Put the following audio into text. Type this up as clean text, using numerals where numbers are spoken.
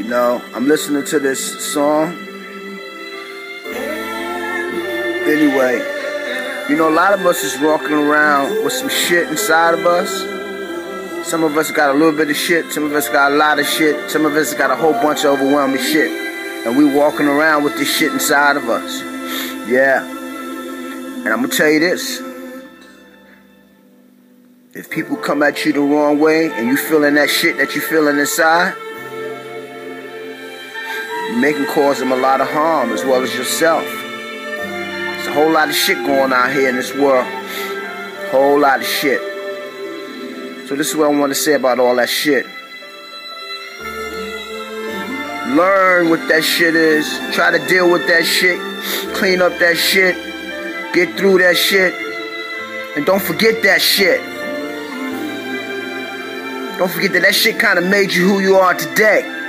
You know, I'm listening to this song. Anyway, you know, a lot of us is walking around with some shit inside of us. Some of us got a little bit of shit. Some of us got a lot of shit. Some of us got a whole bunch of overwhelming shit. And we walking around with this shit inside of us. Yeah. And I'm gonna tell you this. If people come at you the wrong way and you feeling that shit that you feeling inside, you can cause them a lot of harm as well as yourself. There's a whole lot of shit going on here in this world. Whole lot of shit. So this is what I want to say about all that shit. Learn what that shit is. Try to deal with that shit. Clean up that shit. Get through that shit. And don't forget that shit. Don't forget that that shit kind of made you who you are today.